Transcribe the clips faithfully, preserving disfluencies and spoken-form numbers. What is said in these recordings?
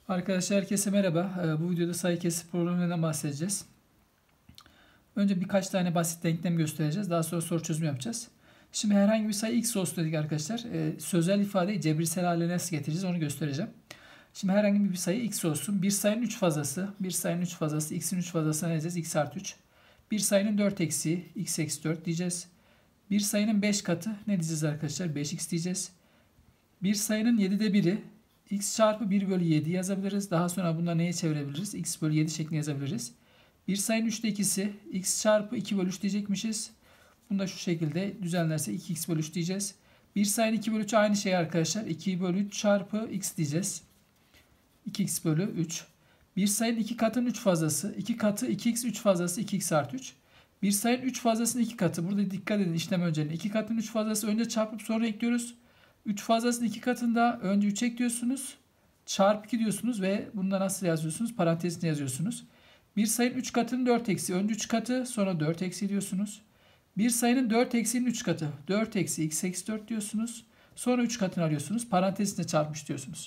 Arkadaşlar herkese merhaba. Ee, Bu videoda sayı kesir problemlerinden bahsedeceğiz. Önce birkaç tane basit denklem göstereceğiz. Daha sonra soru çözümü yapacağız. Şimdi herhangi bir sayı x olsun dedik arkadaşlar. Ee, sözel ifadeyi cebirsel hale nasıl getireceğiz onu göstereceğim. Şimdi herhangi bir sayı x olsun. Bir sayının üç fazlası. Bir sayının üç fazlası. X'in üç fazlasına ne diyeceğiz? X artı üç. Bir sayının dört eksiği. X eksi dört diyeceğiz. Bir sayının beş katı. Ne diyeceğiz arkadaşlar? beş x diyeceğiz. Bir sayının yedide biri. X çarpı bir bölü yedi yazabiliriz. Daha sonra bunu neye çevirebiliriz? X bölü yedi şeklinde yazabiliriz. Bir sayının üçte ikisi. X çarpı iki bölü üç diyecekmişiz. Bunu da şu şekilde düzenlerse iki x bölü üç diyeceğiz. Bir sayının iki bölü üç aynı şey arkadaşlar. iki bölü üç çarpı x diyeceğiz. iki x bölü üç. Bir sayının iki katının üç fazlası. iki katı iki x üç fazlası iki x artı üç. Bir sayının üç fazlasının iki katı. Burada dikkat edin işlem önceliğine. iki katının üç fazlası önce çarpıp sonra ekliyoruz. üç fazlasının iki katında önce üç ekliyorsunuz. Çarpı iki diyorsunuz ve bunu da nasıl yazıyorsunuz? Parantezine yazıyorsunuz. Bir sayının üç katının dört eksi. Önce üç katı sonra dört eksi diyorsunuz. Bir sayının dört eksiğinin üç katı. dört eksi x eksi dört diyorsunuz. Sonra üç katını alıyorsunuz. Parantezine çarpmış diyorsunuz.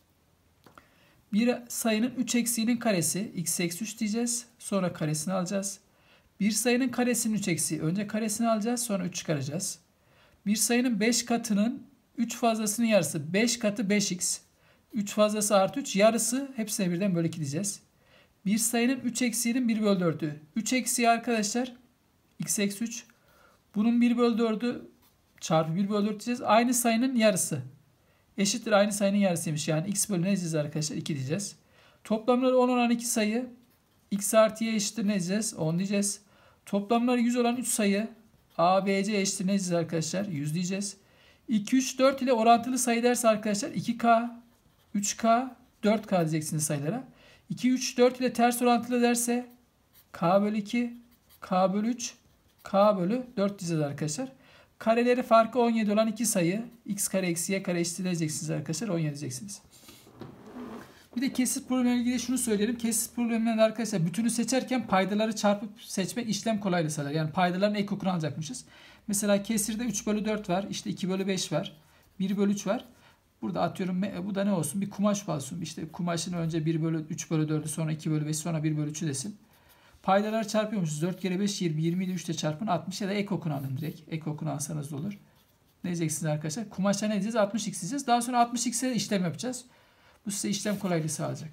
Bir sayının üç eksiğinin karesi. X eksi üç diyeceğiz. Sonra karesini alacağız. Bir sayının karesinin üç eksiği. Önce karesini alacağız. Sonra üç çıkaracağız. Bir sayının beş katının üç fazlasının yarısı. beş katı beş x. üç fazlası artı üç. Yarısı hepsine birden bölü iki diyeceğiz. Bir sayının üç eksiğinin bir bölü dördü. üç eksiği arkadaşlar x eksi üç. Bunun bir bölü dördü çarpı bir bölü dört diyeceğiz. Aynı sayının yarısı. Eşittir aynı sayının yarısıymış. Yani x bölü ne diyeceğiz arkadaşlar? iki diyeceğiz. Toplamları on olan iki sayı. X artı y eşittir ne diyeceğiz? on diyeceğiz. Toplamları yüz olan üç sayı. A, B, C eşittir ne diyeceğiz arkadaşlar? yüz diyeceğiz. iki, üç, dört ile orantılı sayı derse arkadaşlar iki k, üç k, dört k diyeceksiniz sayılara. iki, üç, dört ile ters orantılı derse k bölü iki, k bölü üç, k bölü dört diyeceğiz arkadaşlar. Kareleri farkı on yedi olan iki sayı. X kare eksi y kare eşittir diyeceksiniz arkadaşlar. on yedi diyeceksiniz. Bir de kesir problemiyle ilgili şunu söyleyelim. Kesir problemlerinde arkadaşlar bütünü seçerken paydaları çarpıp seçmek işlem kolaylığı sağlar. Yani paydaların ekokunu alacakmışız. Mesela kesirde üç bölü dört var. İşte iki bölü beş var. bir bölü üç var. Burada atıyorum bu da ne olsun? Bir kumaş olsun. İşte kumaşın önce bir bölü üç bölü dördü sonra iki bölü beş sonra bir bölü üçü desin. Paydalar çarpıyormuşuz. dört kere beş yirmi. yirmi ile üç ile çarpın altmış ya da ekokunu alın direkt. Ekokunu alsanız da olur. Ne diyeceksiniz arkadaşlar? Kumaşa ne diyeceğiz? altmış x diyeceğiz. Daha sonra altmış x'e işlem yapacağız. Bu size işlem kolaylığı sağlayacak.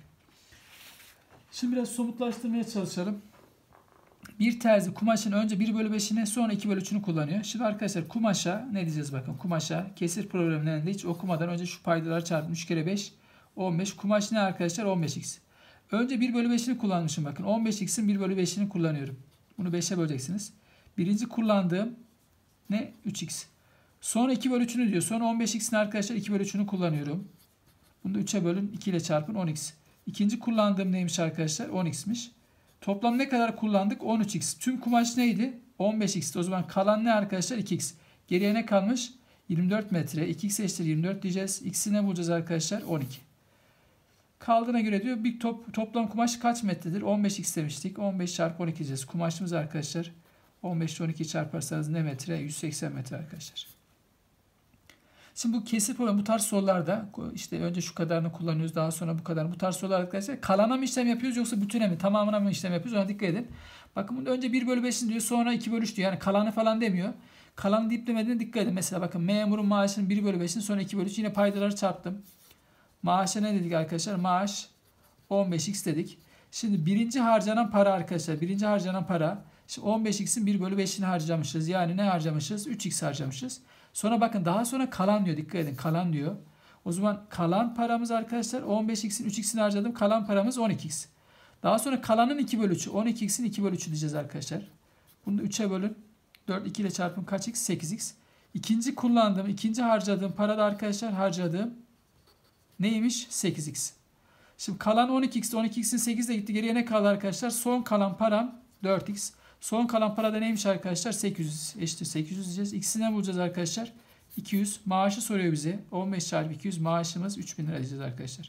Şimdi biraz somutlaştırmaya çalışalım. Bir terzi kumaşın önce bir bölü beşini sonra iki bölü üçünü kullanıyor. Şimdi arkadaşlar kumaşa ne diyeceğiz bakın. Kumaşa kesir problemlerinde hiç okumadan önce şu paydaları çarpın. üç kere beş on beş. Kumaş ne arkadaşlar? on beş x. Önce bir bölü beşini kullanmışım bakın. on beş x'in bir bölü beşini kullanıyorum. Bunu beşe böleceksiniz. Birinci kullandığım ne? üç x. Sonra iki bölü üçünü diyor. Sonra on beş x'in arkadaşlar iki bölü üçünü kullanıyorum. Bunu da üçe bölün. iki ile çarpın on x. İkinci kullandığım neymiş arkadaşlar? on x'miş. Toplam ne kadar kullandık? on üç x. Tüm kumaş neydi? on beş x'ti. O zaman kalan ne arkadaşlar? iki x. Geriye ne kalmış? yirmi dört metre. iki x eşittir yirmi dört diyeceğiz. X'i ne bulacağız arkadaşlar? on iki. Kaldığına göre diyor bir top, toplam kumaş kaç metredir? on beş x demiştik. on beş çarpı on iki diyeceğiz. Kumaşımız arkadaşlar on beş ile on iki çarparsanız ne metre? yüz seksen metre arkadaşlar. Şimdi bu kesir problemi bu tarz sorularda işte önce şu kadarını kullanıyoruz daha sonra bu kadar bu tarz sorular arkadaşlar kalana mı işlem yapıyoruz yoksa bütüne mi tamamına mı işlem yapıyoruz ona dikkat edin. Bakın bunu önce bir bölü beşini diyor sonra iki bölü üç diyor yani kalanı falan demiyor. Kalanı deyip demediğine dikkat edin. Mesela bakın memurun maaşının bir bölü beşini sonra iki bölü üç yine paydaları çarptım. Maaşa ne dedik arkadaşlar? Maaş on beş x dedik. Şimdi birinci harcanan para arkadaşlar birinci harcanan para şimdi on beş x'in bir bölü beşini harcamışız yani ne harcamışız? üç x harcamışız. Sonra bakın daha sonra kalan diyor. Dikkat edin kalan diyor. O zaman kalan paramız arkadaşlar on beş x'in üç x'ini harcadım. Kalan paramız on iki x. Daha sonra kalanın iki bölü üçü. on iki x'in iki bölü üçü diyeceğiz arkadaşlar. Bunu da üçe bölün. dört iki ile çarpın kaç x? sekiz x. İkinci kullandığım, ikinci harcadığım parada arkadaşlar harcadığım neymiş? sekiz x. Şimdi kalan on iki x. on iki x'in sekiz de gitti. Geriye ne kaldı arkadaşlar? Son kalan param dört x. Son kalan para da neymiş arkadaşlar? sekiz yüz eşittir sekiz yüz diyeceğiz. İkisini ne bulacağız arkadaşlar? iki yüz. Maaşı soruyor bize. on beş çarpı iki yüz maaşımız üç bin lira diyeceğiz arkadaşlar.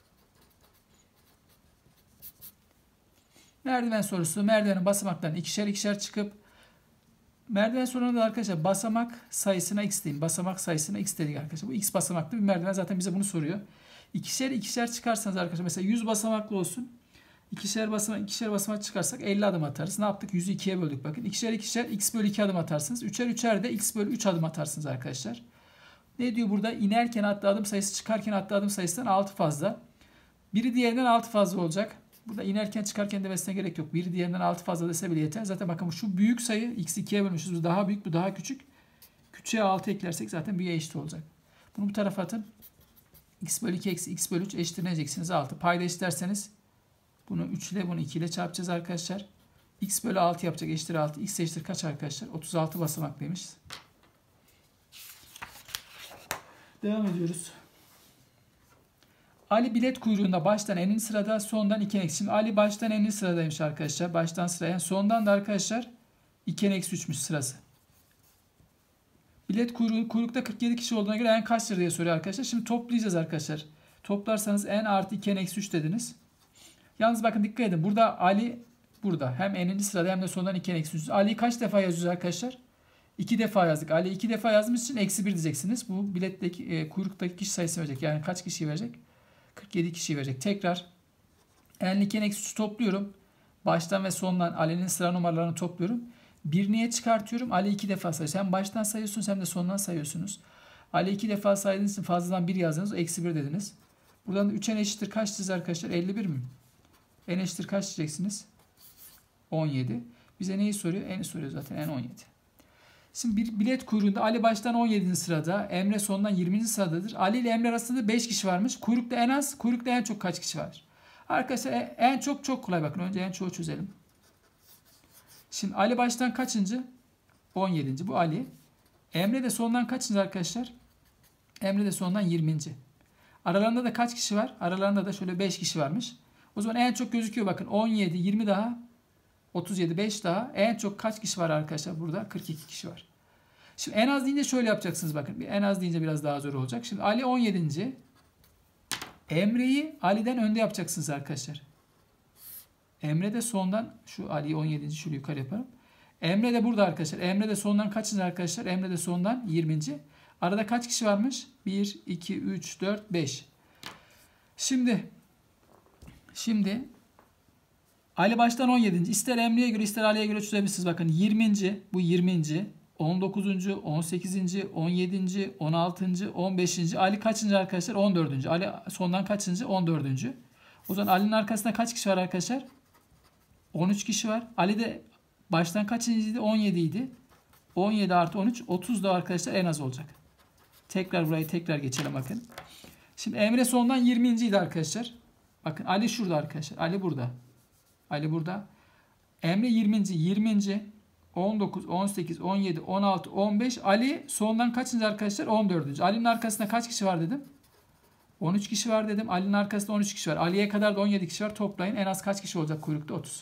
Merdiven sorusu. Merdivenin basamaklarını ikişer ikişer çıkıp merdiven sorununda da arkadaşlar basamak sayısına x deyin. Basamak sayısına x dedik arkadaşlar. Bu x basamaklı bir merdiven zaten bize bunu soruyor. İkişer ikişer çıkarsanız arkadaşlar mesela yüz basamaklı olsun. İkişer basamak ikişer basamak çıkarsak elli adım atarız. Ne yaptık? yüzü ikiye böldük bakın. İkişer ikişer x bölü iki adım atarsınız. Üçer üçer de x bölü üç adım atarsınız arkadaşlar. Ne diyor burada? İnerken attığı adım sayısı çıkarken attığı adım sayısından altı fazla. Biri diğerinden altı fazla olacak. Burada inerken çıkarken demesine gerek yok. Biri diğerinden altı fazla dese bile yeter. Zaten bakın şu büyük sayı x ikiye bölmüşüz. Bu daha büyük, bu daha küçük. Küçüğe altı eklersek zaten büyüğe eşit olacak. Bunu bu tarafa atın. X bölü iki eksi x bölü üç eşittir ne diyeceksiniz? altı. Payda eşitlerseniz bunu üç ile bunu iki ile çarpacağız arkadaşlar. X bölü altı yapacak eşittir altı. X eşittir kaç arkadaşlar? otuz altı basamaklıymış. Devam ediyoruz. Ali bilet kuyruğunda baştan en sırada, sondan iki eksi. Şimdi Ali baştan en sıradaymış arkadaşlar. Baştan sıraya. Sondan da arkadaşlar iki eksi üçmüş sırası. Bilet kuyruğu, kuyrukta kırk yedi kişi olduğuna göre en kaçtır diye soruyor arkadaşlar. Şimdi toplayacağız arkadaşlar. Toplarsanız en artı iki eksi üç dediniz. Yalnız bakın dikkat edin. Burada Ali burada. Hem en'inci sırada hem de sondan iki eksi üç. Ali'yi kaç defa yazıyoruz arkadaşlar? iki defa yazdık. Ali iki defa yazdığımız için eksi bir diyeceksiniz. Bu biletteki e, kuyruktaki kişi sayısı verecek. Yani kaç kişi verecek? kırk yedi kişi verecek. Tekrar n'li iki eksi üçü topluyorum. Baştan ve sondan Ali'nin sıra numaralarını topluyorum. bir niye çıkartıyorum? Ali iki defa sayıyorsunuz. Hem baştan sayıyorsunuz hem de sondan sayıyorsunuz. Ali iki defa saydığınız için fazladan bir yazdınız. Eksi bir dediniz. Buradan da üç n eşittir kaç diyeceğiz arkadaşlar? elli bir mi? N eşittir kaç diyeceksiniz? on yedi. Bize neyi soruyor? N'i soruyor zaten. N on yedi. Şimdi bir bilet kuyruğunda Ali baştan on yedinci sırada. Emre sondan yirminci sıradadır. Ali ile Emre arasında beş kişi varmış. Kuyrukta en az, kuyrukta en çok kaç kişi var? Arkadaşlar en çok çok kolay bakın. Önce en çoğu çözelim. Şimdi Ali baştan kaçıncı? on yedinci. Bu Ali. Emre de sondan kaçıncı arkadaşlar? Emre de sondan yirminci. Aralarında da kaç kişi var? Aralarında da şöyle beş kişi varmış. O zaman en çok gözüküyor bakın. on yedi, yirmi daha. otuz yedi, beş daha. En çok kaç kişi var arkadaşlar? Burada kırk iki kişi var. Şimdi en az deyince şöyle yapacaksınız bakın. En az deyince biraz daha zor olacak. Şimdi Ali on yedinci. Emre'yi Ali'den önde yapacaksınız arkadaşlar. Emre de sondan, şu Ali'yi on yedinci şöyle yukarı yaparım. Emre de burada arkadaşlar. Emre de sondan kaçıncı arkadaşlar? Emre de sondan yirminci. Arada kaç kişi varmış? bir, iki, üç, dört, beş. Şimdi şimdi Ali baştan on yedinci. İster Emre'ye göre ister Ali'ye göre çözebilirsiniz. Bakın yirminci. Bu yirminci. on dokuzuncu. on sekizinci. on yedinci. on altıncı. on beşinci. Ali kaçıncı arkadaşlar? on dördüncü. Ali sondan kaçıncı? on dördüncü. O zaman Ali'nin arkasında kaç kişi var arkadaşlar? on üç kişi var. Ali de baştan kaçıncıydı? on yedi idi. on yedi artı on üç. otuz da arkadaşlar en az olacak. Tekrar burayı tekrar geçelim bakın. Şimdi Emre sondan yirminciydi arkadaşlar. Bakın Ali şurada arkadaşlar. Ali burada. Ali burada. Emre yirminci. yirminci. on dokuz, on sekiz, on yedi, on altı, on beş. Ali sondan kaçıncı arkadaşlar? on dördüncü. Ali'nin arkasında kaç kişi var dedim? on üç kişi var dedim. Ali'nin arkasında on üç kişi var. Ali'ye kadar da on yedi kişi var. Toplayın. En az kaç kişi olacak kuyrukta? otuz.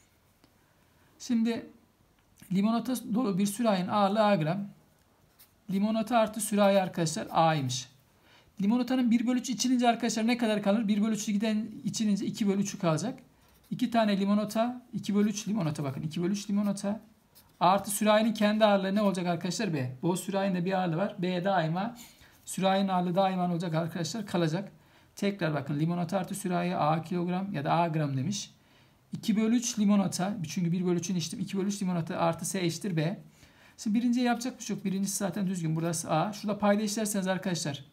Şimdi limonata dolu bir sürahinin ağırlığı A gram. Limonata artı sürahi arkadaşlar A'ymış. Limonatanın bir bölü üç içilince arkadaşlar ne kadar kalır? bir bölü üçü giden içilince iki bölü üçü kalacak. iki tane limonata, iki bölü üç limonata bakın. iki bölü üç limonata artı sürahinin kendi ağırlığı ne olacak arkadaşlar? B. Bu sürahinin de bir ağırlığı var. B daima sürahinin ağırlığı daima ne olacak arkadaşlar? Kalacak. Tekrar bakın limonata artı sürahi A kilogram ya da A gram demiş. iki bölü üç limonata. Çünkü bir bölü üçün içtim. iki bölü üç limonata artı S eşittir B. Şimdi birinciye yapacak bir şey yok. Birincisi zaten düzgün. Burası A. Şurada payda işlerseniz arkadaşlar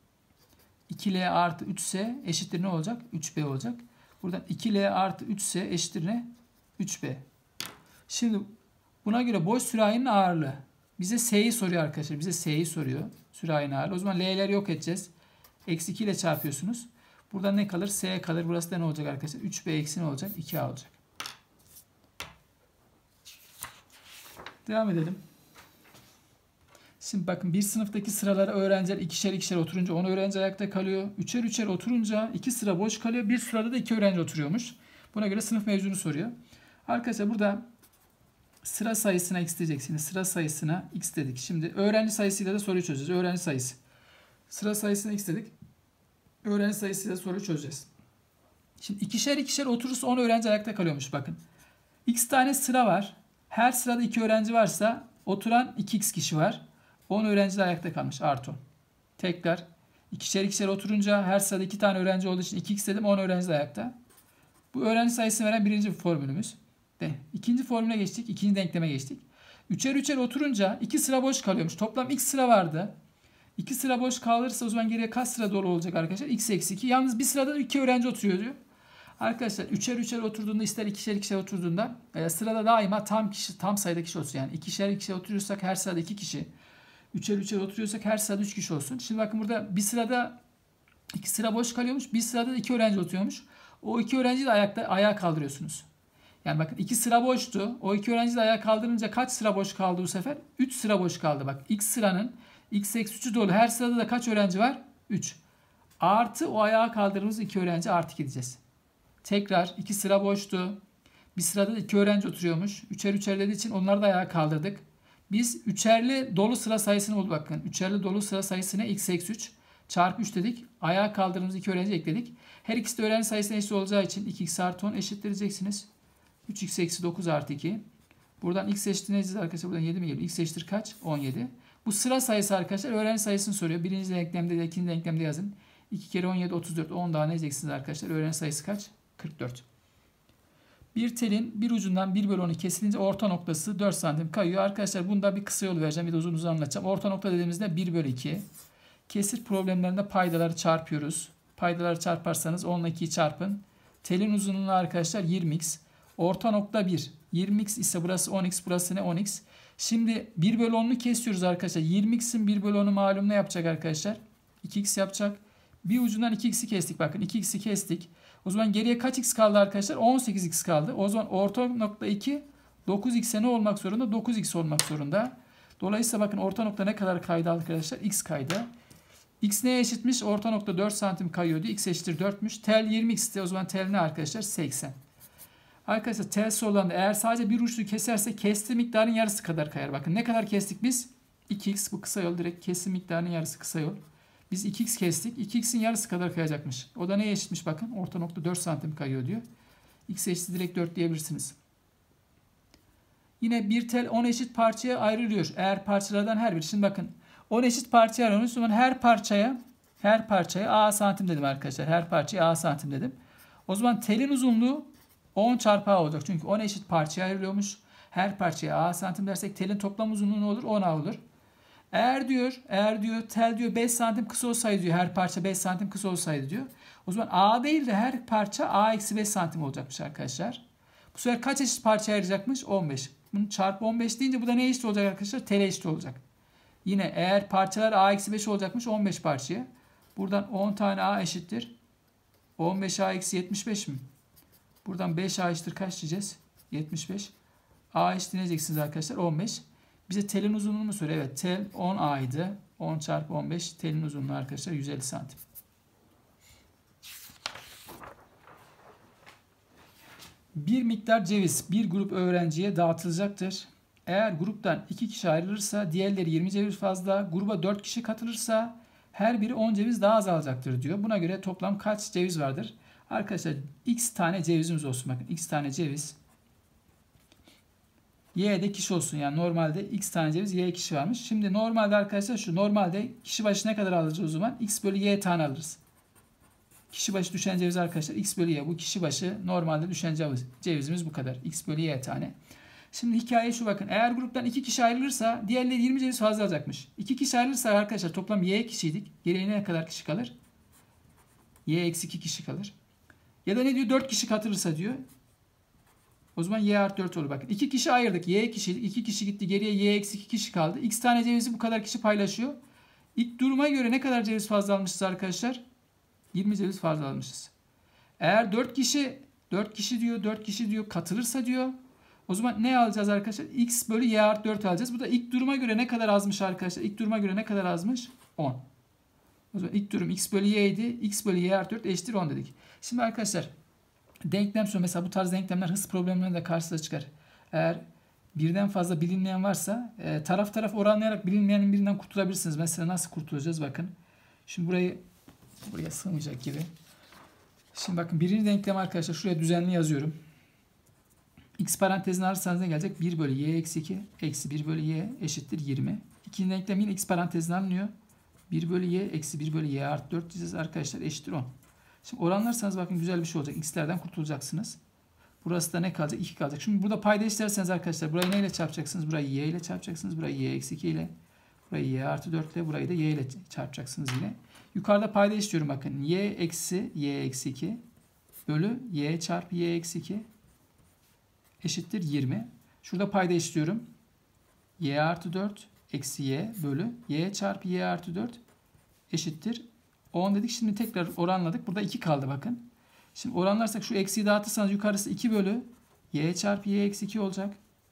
iki L artı üç S eşittir ne olacak? üç B olacak. Buradan iki L artı üç S eşittir ne? üç B. Şimdi buna göre boş sürahinin ağırlığı. Bize S'yi soruyor arkadaşlar. Bize S'yi soruyor. Sürahinin ağırlığı. O zaman L'leri yok edeceğiz. Eksi iki ile çarpıyorsunuz. Buradan ne kalır? S kalır. Burası da ne olacak arkadaşlar? üç B eksi ne olacak? iki A olacak. Devam edelim. Şimdi bakın bir sınıftaki sıralara öğrenciler ikişer ikişer oturunca on öğrenci ayakta kalıyor. Üçer üçer oturunca iki sıra boş kalıyor. Bir sırada da iki öğrenci oturuyormuş. Buna göre sınıf mevzunu soruyor. Arkadaşlar burada sıra sayısına x diyeceksiniz. Sıra sayısına x dedik. Şimdi öğrenci sayısıyla da soruyu çözeceğiz. Öğrenci sayısı. Sıra sayısına x dedik. Öğrenci sayısıyla soruyu çözeceğiz. Şimdi ikişer ikişer oturursa on öğrenci ayakta kalıyormuş bakın. X tane sıra var. Her sırada iki öğrenci varsa oturan iki x kişi var. on öğrenci de ayakta kalmış. Artı on. Tekrar İkişer ikişer oturunca her sırada iki tane öğrenci olduğu için iki x dedim. on öğrenci de ayakta. Bu öğrenci sayısını veren birinci formülümüz. De. İkinci formüle geçtik. İkinci denkleme geçtik. Üçer üçer oturunca iki sıra boş kalıyormuş. Toplam x sıra vardı. iki sıra boş kalırsa o zaman geriye kaç sıra dolu olacak arkadaşlar? X eksi iki. Yalnız bir sırada da iki öğrenci oturuyor diyor. Arkadaşlar üçer üçer oturduğunda ister ikişer ikişer oturduğunda e, sırada daima tam kişi tam sayıda kişi olsun. Yani ikişer ikişer oturuyorsak her sırada iki kişi. Üçer üçer oturuyorsak her sırada üç kişi olsun. Şimdi bakın burada bir sırada iki sıra boş kalıyormuş. Bir sırada da iki öğrenci oturuyormuş. O iki öğrenciyi de ayakta ayağa kaldırıyorsunuz. Yani bakın iki sıra boştu. O iki öğrenci de ayağa kaldırınca kaç sıra boş kaldı bu sefer? üç sıra boş kaldı. Bak x sıranın x eksi üçü dolu. Her sırada da kaç öğrenci var? üç. Artı o ayağa kaldırdığımız iki öğrenci artı gideceğiz. Tekrar iki sıra boştu. Bir sırada da iki öğrenci oturuyormuş. Üçer üçer dediği için onları da ayağa kaldırdık. Biz üçerli dolu sıra sayısını bulduk bakın. Üçerli dolu sıra sayısına x eksi üç çarpı üç dedik. Ayağa kaldırdığımız iki öğrenci ekledik. Her ikisi de öğrenci sayısına eşit olacağı için iki x artı on eşittireceksiniz. üç x eksi dokuz artı iki. Buradan x eşittir ne diyeceğiz arkadaşlar? Buradan yedi mi geliyor? X eşittir kaç? on yedi. Bu sıra sayısı arkadaşlar öğrenci sayısını soruyor. Birinci denklemde de ikinci denklemde yazın. iki kere on yedi otuz dört. on daha ne diyeceksiniz arkadaşlar? Öğrenci sayısı kaç? kırk dört. Bir telin bir ucundan bir bölü onu kesilince orta noktası dört santim kayıyor. Arkadaşlar bunda bir kısa yol vereceğim. Bir de uzun uzun anlatacağım. Orta nokta dediğimizde bir bölü iki. Kesir problemlerinde paydaları çarpıyoruz. Paydaları çarparsanız on ile ikiyi çarpın. Telin uzunluğu arkadaşlar yirmi x. Orta nokta bir. yirmi x ise burası on x, burası ne on x. Şimdi bir bölü onunu kesiyoruz arkadaşlar. yirmi x'in bir bölü onu malum ne yapacak arkadaşlar? iki x yapacak. Bir ucundan iki x'i kestik. Bakın iki x'i kestik. O zaman geriye kaç x kaldı arkadaşlar? on sekiz x kaldı. O zaman orta nokta iki dokuz x'e ne olmak zorunda? dokuz x olmak zorunda. Dolayısıyla bakın orta nokta ne kadar kaydı arkadaşlar? X kaydı. X neye eşitmiş? Orta nokta dört santim kayıyordu. X eşittir dörtmüş. Tel yirmi x'ti. O zaman tel ne arkadaşlar? seksen. Arkadaşlar tel sorulanda eğer sadece bir uçlu keserse kesti miktarın yarısı kadar kayar. Bakın ne kadar kestik biz? iki x bu kısa yol. Direkt kesim miktarının yarısı kısa yol. Biz iki x kestik. iki x'in yarısı kadar kayacakmış. O da neye eşitmiş bakın. Orta nokta dört santim kayıyor diyor. X eşittir direkt dört diyebilirsiniz. Yine bir tel on eşit parçaya ayrılıyor. Eğer parçalardan her biri. Şimdi bakın on eşit parçaya ayrılmış. O zaman her parçaya her parçaya a santim dedim arkadaşlar. Her parçaya a santim dedim. O zaman telin uzunluğu on çarpı a olacak. Çünkü on eşit parçaya ayrılıyormuş. Her parçaya a santim dersek telin toplam uzunluğu ne olur? on a olur. Eğer diyor, eğer diyor tel diyor beş santim kısa olsaydı diyor. Her parça beş santim kısa olsaydı diyor. O zaman a değil de her parça a eksi beş santim olacakmış arkadaşlar. Bu sefer kaç eşit parçaya ayıracakmış? on beş. Bunu çarpı on beş deyince bu da ne eşit olacak arkadaşlar? Tel'e eşit olacak. Yine eğer parçalar a eksi beş olacakmış on beş parçaya. Buradan on tane a eşittir. on beş a eksi yetmiş beş mi? Buradan beş a eşittir kaç diyeceğiz? yetmiş beş. A eşittir ne diyeceksiniz arkadaşlar? on beş. Bize telin uzunluğunu soruyor. Evet tel on a idi. on çarpı on beş. Telin uzunluğu arkadaşlar yüz elli santim. Bir miktar ceviz bir grup öğrenciye dağıtılacaktır. Eğer gruptan iki kişi ayrılırsa diğerleri yirmi ceviz fazla. Gruba dört kişi katılırsa her biri on ceviz daha az alacaktır diyor. Buna göre toplam kaç ceviz vardır? Arkadaşlar x tane cevizimiz olsun. Bakın x tane ceviz. Y'de kişi olsun. Yani normalde x tane ceviz y kişi varmış. Şimdi normalde arkadaşlar şu normalde kişi başı ne kadar alırız o zaman? X bölü y tane alırız. Kişi başı düşen ceviz arkadaşlar x bölü y. Bu kişi başı normalde düşen ceviz, cevizimiz bu kadar. X bölü y tane. Şimdi hikaye şu bakın. Eğer gruptan iki kişi ayrılırsa diğerleri yirmi ceviz fazla alacakmış. iki kişi ayrılırsa arkadaşlar toplam y kişiydik. Geriye ne kadar kişi kalır? Y eksi iki kişi kalır. Ya da ne diyor? dört kişi katılırsa diyor. O zaman y artı dört olur. Bakın iki kişi ayırdık. Y kişiydik. iki kişi gitti. Geriye y eksi iki kişi kaldı. X tane cevizi bu kadar kişi paylaşıyor. İlk duruma göre ne kadar ceviz fazla almışız arkadaşlar? yirmi ceviz fazla almışız. Eğer dört kişi dört kişi diyor, dört kişi diyor katılırsa diyor. O zaman ne alacağız arkadaşlar? X bölü y artı dört alacağız. Bu da ilk duruma göre ne kadar azmış arkadaşlar? İlk duruma göre ne kadar azmış? on. O zaman ilk durum x bölü y idi. X bölü y artı dört eşittir on dedik. Şimdi arkadaşlar denklem sonra mesela bu tarz denklemler hız problemlerinde karşısına çıkar. Eğer birden fazla bilinmeyen varsa e, taraf taraf oranlayarak bilinmeyenin birinden kurtulabilirsiniz. Mesela nasıl kurtulacağız bakın. Şimdi burayı buraya sığmayacak gibi. Şimdi bakın birinci denklem arkadaşlar şuraya düzenli yazıyorum. X parantezini alırsanız ne gelecek? bir bölü y eksi iki eksi bir bölü y eşittir yirmi. İkinci denklem yine x parantezini alınıyor. bir bölü y eksi bir bölü y artı dört diyeceğiz arkadaşlar, eşittir on. Şimdi oranlarsanız bakın güzel bir şey olacak. X'lerden kurtulacaksınız. Burası da ne kalacak? iki kalacak. Şimdi burada payda işlerseniz arkadaşlar burayı neyle çarpacaksınız? Burayı y ile çarpacaksınız. Burayı y eksi iki ile. Burayı y artı dört ile. Burayı da y ile çarpacaksınız yine. Yukarıda payda işliyorum bakın. Y eksi y eksi iki bölü y çarpı y eksi iki eşittir yirmi. Şurada payda işliyorum. Y artı dört eksi y bölü y çarpı y artı dört eşittir on dedik. Şimdi tekrar oranladık. Burada iki kaldı bakın. Şimdi oranlarsak şu eksiyi dağıtırsanız yukarısı iki bölü y çarpı y eksi iki olacak.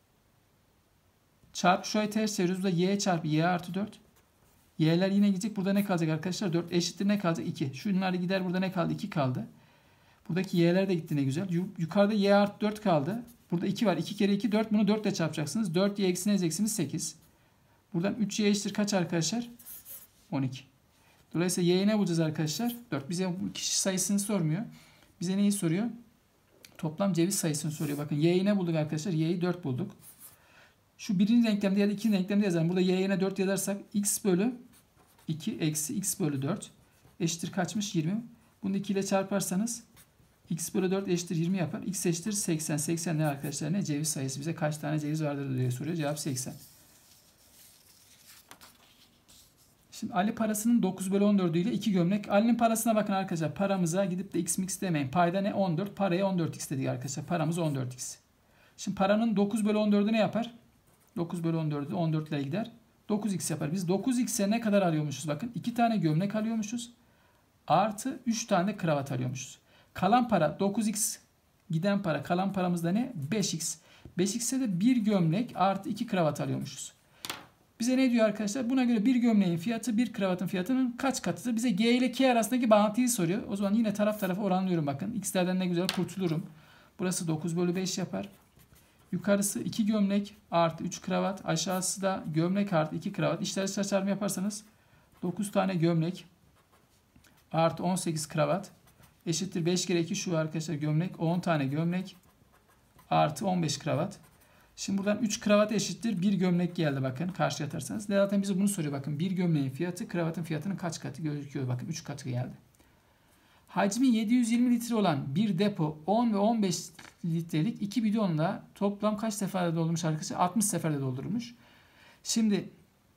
Çarpı şurayı ters çeviriyoruz. Burada y çarpı y artı dört. Y'ler yine gidecek. Burada ne kalacak arkadaşlar? dört eşittir ne kalacak? iki. Şunlar gider. Burada ne kaldı? iki kaldı. Buradaki y'ler de gitti ne güzel. Yukarıda y artı dört kaldı. Burada iki var. iki kere iki dört. Bunu dört ile çarpacaksınız. dört y eksi ne edeceksiniz? sekiz. Buradan üç y eşittir kaç arkadaşlar? on iki. Dolayısıyla y'yi ne bulacağız arkadaşlar? dört. Bize kişi sayısını sormuyor. Bize neyi soruyor? Toplam ceviz sayısını soruyor. Bakın y'yi ne bulduk arkadaşlar? Y'yi dört bulduk. Şu birinci denklemde ya da ikinci denklemde yazalım. Burada y'ye ne dört yazarsak x bölü iki eksi x bölü dört eşittir kaçmış? yirmi. Bunu iki ile çarparsanız x bölü dört eşittir yirmi yapar. X eşittir seksen. seksen ne arkadaşlar? Ne? Ceviz sayısı. Bize kaç tane ceviz vardır diye soruyor. Cevap seksen. Şimdi Ali parasının dokuz bölü on dördü ile iki gömlek. Ali'nin parasına bakın arkadaşlar. Paramıza gidip de x mix demeyin. Payda ne? on dört. Paraya on dört x dedik arkadaşlar. Paramız on dört x. Şimdi paranın dokuz bölü on dördü ne yapar? dokuz bölü on dördü on dört ile gider. dokuz x yapar. Biz dokuz x'e ne kadar alıyormuşuz? Bakın iki tane gömlek alıyormuşuz. Artı üç tane de kravat alıyormuşuz. Kalan para dokuz x, giden para, kalan paramız da ne? beş x. beş x'e de bir gömlek artı iki kravat alıyormuşuz. Bize ne diyor arkadaşlar? Buna göre bir gömleğin fiyatı bir kravatın fiyatının kaç katıdır? Bize G ile K arasındaki bağıntıyı soruyor. O zaman yine taraf tarafa oranlıyorum bakın. X'lerden ne güzel kurtulurum. Burası dokuz bölü beş yapar. Yukarısı iki gömlek artı üç kravat. Aşağısı da gömlek artı iki kravat. İşler dışlar çarpımı yaparsanız dokuz tane gömlek artı on sekiz kravat eşittir beş kere iki şu arkadaşlar gömlek. on tane gömlek artı on beş kravat. Şimdi buradan üç kravat eşittir bir gömlek geldi bakın karşıya atarsanız. Zaten bize bunu soruyor bakın. Bir gömleğin fiyatı kravatın fiyatının kaç katı gözüküyor. Bakın üç katı geldi. Hacmi yedi yüz yirmi litre olan bir depo on ve on beş litrelik iki bidonla toplam kaç seferde doldurmuş arkadaşlar? altmış seferde doldurmuş. Şimdi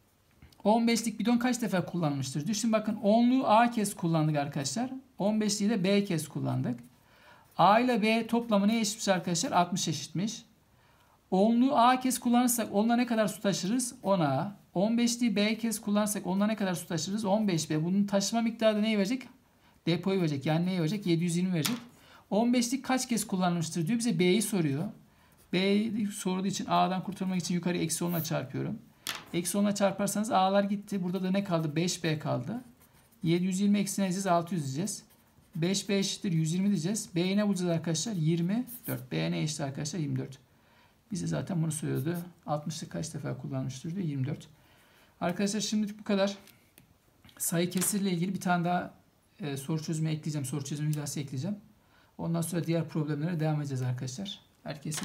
on beşlik bidon kaç defa kullanmıştır diyor. Şimdi bakın onluğu A kez kullandık arkadaşlar. on beşliği de B kez kullandık. A ile B toplamı ne eşitmiş arkadaşlar? altmış eşitmiş. onluğu A kez kullanırsak onunla ne kadar su taşırız? on A. on beşliği B kez kullanırsak onunla ne kadar su taşırız? on beş B. Bunun taşıma miktarı neyi verecek? Depoyu verecek. Yani neyi verecek? yedi yüz yirmi verecek. on beşlik kaç kez kullanılmıştır diyor. Bize B'yi soruyor. B'yi sorduğu için A'dan kurtulmak için yukarı eksi onla çarpıyorum. Eksi onla çarparsanız A'lar gitti. Burada da ne kaldı? beş B kaldı. yedi yüz yirmi eksi ne diyeceğiz? altı yüz diyeceğiz. beş B eşittir yüz yirmi diyeceğiz. B'ye ne bulacağız arkadaşlar? yirmi dört. B'ye ne eşittir arkadaşlar? yirmi dört. Bize zaten bunu söylüyordu. altmışlık kaç defa kullanmıştır diyor. yirmi dört. Arkadaşlar şimdilik bu kadar. Sayı kesirle ilgili bir tane daha e, soru çözümü ekleyeceğim. Soru çözümü videosu ekleyeceğim. Ondan sonra diğer problemlere devam edeceğiz arkadaşlar. Herkese